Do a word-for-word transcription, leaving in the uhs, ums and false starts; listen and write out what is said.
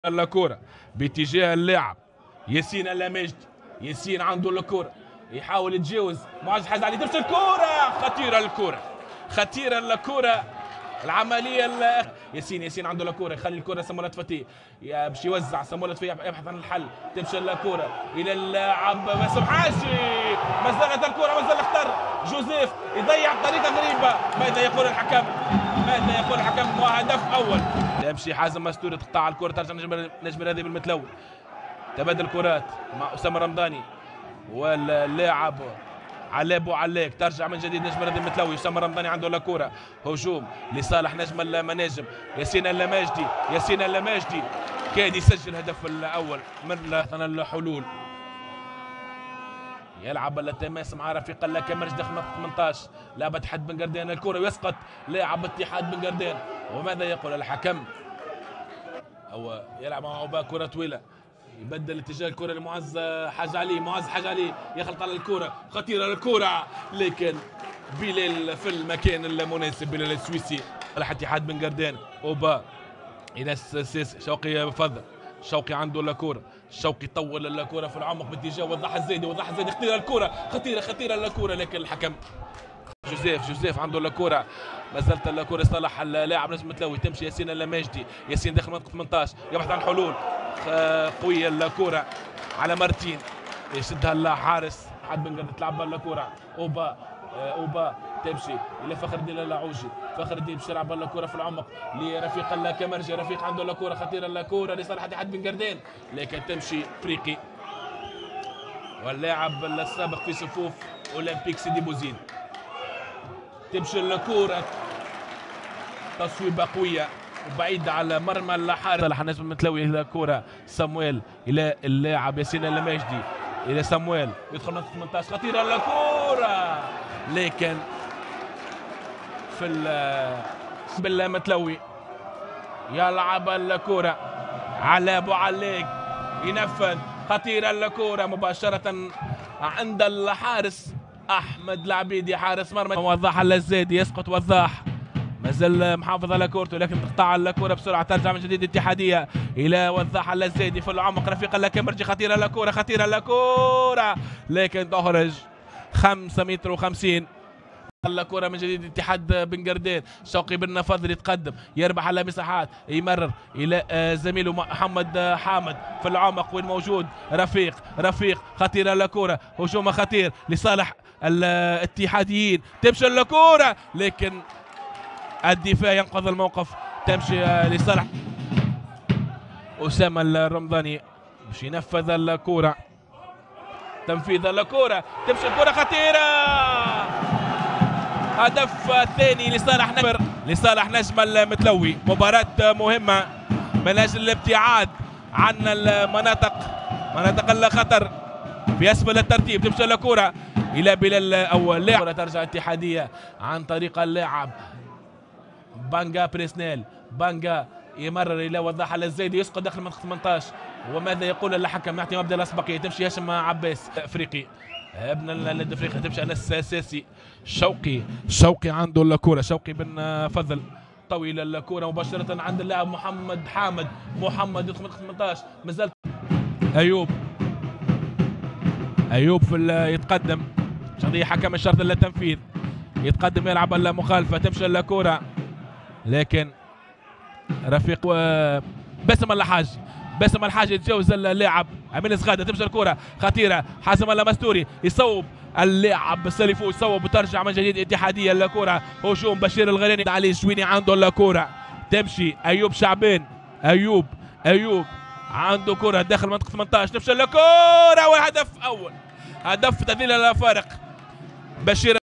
الكرة باتجاه اللاعب ياسين اللامجدي. ياسين عنده الكرة يحاول يتجاوز معز حاز عليه، تمشي الكرة خطيرة، الكرة خطيرة، الكرة العملية. ياسين ياسين عنده الكرة يخلي الكرة سمولات فتيه باش يوزع سمولات فتيه يبحث عن الحل. تمشي الكرة إلى اللاعب باسم حاشي، ما زالت الكرة ما زال اختار جوزيف يضيع بطريقة غريبة. ماذا يقول الحكم؟ ماذا يقول الحكم؟ وهدف أول. تمشي حازم مستوري تقطع الكرة ترجع نجم نجم الرياضي بالمتلوي. تبادل كرات مع أسامة رمضاني واللاعب علاء بوعلاق، ترجع من جديد نجم الرياضي المتلوي. أسامة رمضاني عنده الكرة، هجوم لصالح نجم المناجم ياسين اللامجدي. ياسين اللامجدي كاد يسجل الهدف الأول من الحلول. يلعب التماس مع رفيق اللاكمرج داخل منطقة ثمانية عشر، لعبة حد بن قردان، الكرة ويسقط لاعب اتحاد بن قردان. وماذا يقول الحكم؟ هو يلعب مع عبا كرة طويلة، يبدل اتجاه الكرة لمعز حاج علي. معز حاج علي يخلط على الكرة، خطيرة الكرة لكن بلال في المكان المناسب. بلال السويسي على اتحاد بن قردان. اوبا الى السيسي، شوقي بفضل، شوقي عنده الكرة، شوقي طول الكرة في العمق باتجاه وضح الزيدي. وضح الزيدي خطيرة الكرة، خطيرة خطيرة الكرة لكن الحكم جوزيف. جوزيف عنده الكرة، ما زالت الكرة صالح اللاعب نجم متلوي. تمشي ياسين اللامجدي. ياسين داخل منطقة ثمانية عشر يبحث عن حلول قوية، الكرة على مارتين يشدها الحارس حد بن قردان، تلعب الكرة اوبا اوبا تمشي الى فخر الدين اللاعوجي. فخر الدين باش يلعب الكرة في العمق لرفيق اللاكمرجي. رفيق عنده الكرة خطيرة، الكرة لصالح اتحاد بن قردان لكن تمشي افريقي واللاعب السابق في صفوف اولمبيك سيدي بوزيد. تمشي الكرة تصويبة قوية وبعيدة على مرمى الحارس صالح نجم متلوي. الكرة سمويل الى اللاعب ياسين اللامجدي، الى سمويل يدخل منطقة ثمانية عشر، خطيرة الكرة لكن في بالمتلوي. يلعب الكرة على بوعلاق ينفذ، خطيرة الكرة مباشرة عند الحارس احمد العبيدي حارس مرمى. وضاح الزيدي يسقط، وضاح ما زال محافظ على كورته لكن تقطع الكرة بسرعة. ترجع من جديد اتحادية إلى وضاح الزيدي في العمق. رفيق اللاكمرجي خطيرة الكرة، خطيرة الكرة لكن تخرج خمسة متر وخمسين. الكرة من جديد اتحاد بن قردان. شوقي بن فضل يتقدم يربح على مساحات، يمرر إلى زميله محمد حامد في العمق. وين موجود رفيق؟ رفيق خطيرة الكرة، هجوم خطير لصالح الاتحاديين. تمشي الكرة لكن الدفاع ينقذ الموقف. تمشي لصالح أسامة الرمضاني باش ينفذ الكرة، تنفيذ الكرة. تمشي الكرة خطيرة، هدف ثاني لصالح نمر لصالح نجم المتلوي. مباراة مهمة من أجل الابتعاد عن المناطق مناطق الخطر في أسفل الترتيب. تمشي الكرة إلى بلال أو اللاعب، ترجع اتحادية عن طريق اللاعب بانجا بريسنيل. بانجا يمرر الى وضاح الزيدي، يسقط داخل منطقه ثمانية عشر. وماذا يقول الحكم؟ يعطي مبدا الاسبقيه. تمشي هاشم عباس افريقي ابن النادي الافريقي. تمشي انس اساسي. شوقي شوقي عنده الكره، شوقي بن فضل طويل الكره مباشره عند اللاعب محمد حامد. محمد يدخل منطقه ثمانية عشر، مازال ايوب ايوب في يتقدم قضيه حكم الشرط للتنفيذ، يتقدم يلعب المخالفه. تمشي الكره لكن رفيق باسم الحاج باسم الحاج يتجاوز اللاعب امين زغاده. تمشي الكره خطيره، حازم المستوري يصوب اللاعب سليفو، يصوب وترجع من جديد اتحاديه. الكره هجوم بشير الغريني علي الشويني عنده الكره. تمشي ايوب شعبان، ايوب ايوب عنده كره داخل منطقه ثمانية عشر. تمشي الكره والهدف اول، هدف تذليل الفارق. بشير